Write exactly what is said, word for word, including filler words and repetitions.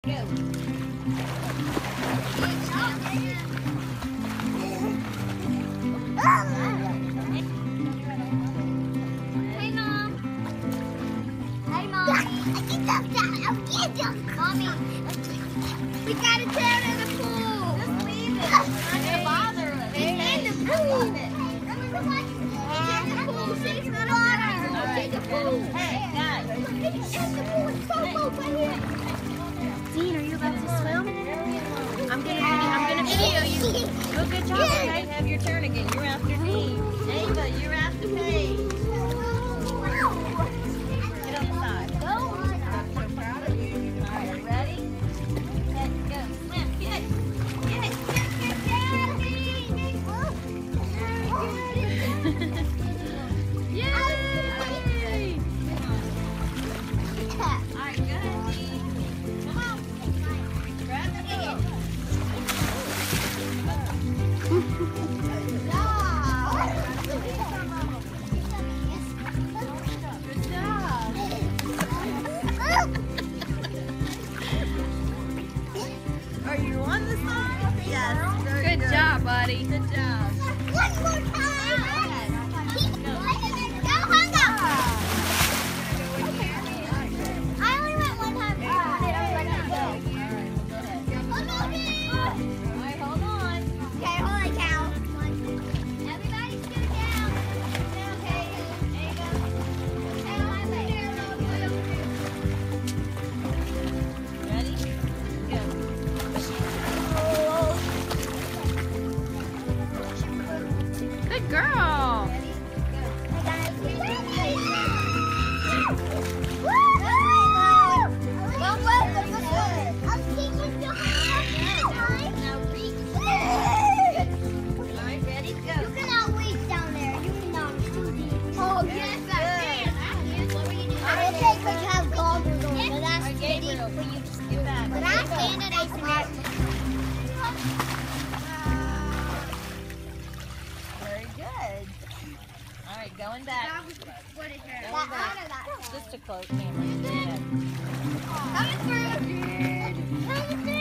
Go. Hey, Mom. Hey, Mommy. I get that. I get that. Mommy. We got a tail in the pool. Just leave it. It's not gonna bother us. It's in the pool. Leave it. It's in the pool. It's in the water. It's in the pool. Hey, guys. It's in the pool. It's so low right here. Dean, are you about to swim? I'm gonna, I'm gonna video you. Oh, good job. Okay, have your turn again. You're after Dean. Ava, you're after Paige. Get on the side. Go. I'm so proud of you. All right, ready? Let's go. Swim. Get it. Get it. Get it. Get it. Yay! All right, good, Dean. Come on. Grab the wheel. Good job. Are you on the side? Yes. Very good, good job, buddy. Good job. One more time. Go, Honda. I only went one time. Alright, hold on. Okay, holy cow. Everybody scoot down. Okay, there you go. Hey, I'm over here. Ready? Go. Good girl. Ready? Go. Don't let them this way. I'm teaching you how. Now reach. All right, ready? Go. You cannot reach down there. You cannot too deep. Oh, yes, I can. I can. What were you doing? I okay, because you have goggles on. But that's steady. But you just do that. But I stand at a smart. Very good. All right, going back. What is your going back. Just a close camera. Coming through. Coming through.